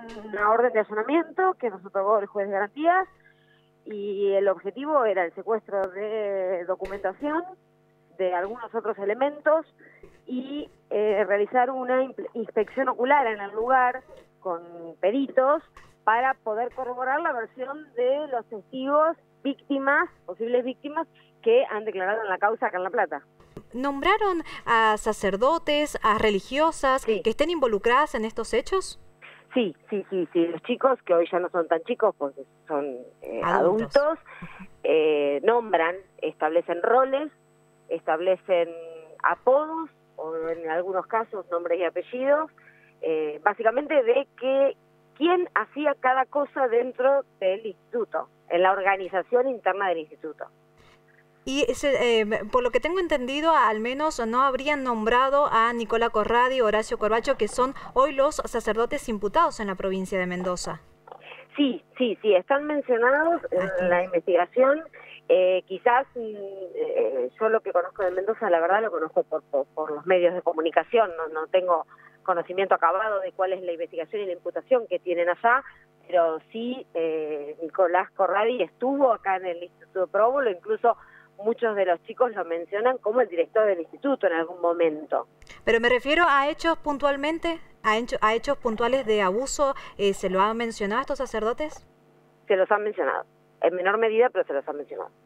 una orden de allanamiento que nos otorgó el juez de garantías y el objetivo era el secuestro de documentación, de algunos otros elementos y realizar una inspección ocular en el lugar con peritos para poder corroborar la versión de los testigos víctimas, posibles víctimas, que han declarado en la causa acá en La Plata. ¿Nombraron a sacerdotes, a religiosas Sí. que estén involucradas en estos hechos? Sí. Los chicos, que hoy ya no son tan chicos porque son adultos, nombran, establecen roles, establecen apodos o en algunos casos nombres y apellidos, básicamente de que quién hacía cada cosa dentro del instituto, en la organización interna del instituto. Y por lo que tengo entendido, al menos no habrían nombrado a Nicola Corradi y Horacio Corbacho, que son hoy los sacerdotes imputados en la provincia de Mendoza. Sí, están mencionados en la investigación. Quizás yo lo que conozco de Mendoza, la verdad lo conozco por los medios de comunicación, no tengo conocimiento acabado de cuál es la investigación y la imputación que tienen allá, pero sí Nicolás Corradi estuvo acá en el Instituto Próbolo, incluso muchos de los chicos lo mencionan como el director del instituto en algún momento. Pero me refiero a hechos puntualmente, a hechos puntuales de abuso, ¿se lo han mencionado a estos sacerdotes? Se los han mencionado, en menor medida, pero se los han mencionado.